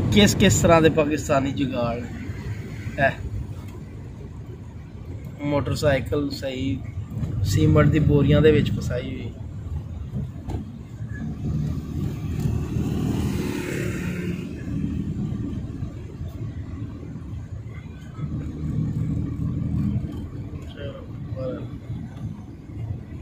किस किस तरह के पाकिस्तानी जुगाड़ है। मोटरसाइकिल सही सीमट दी बोरियां दे विच फसाई हुई।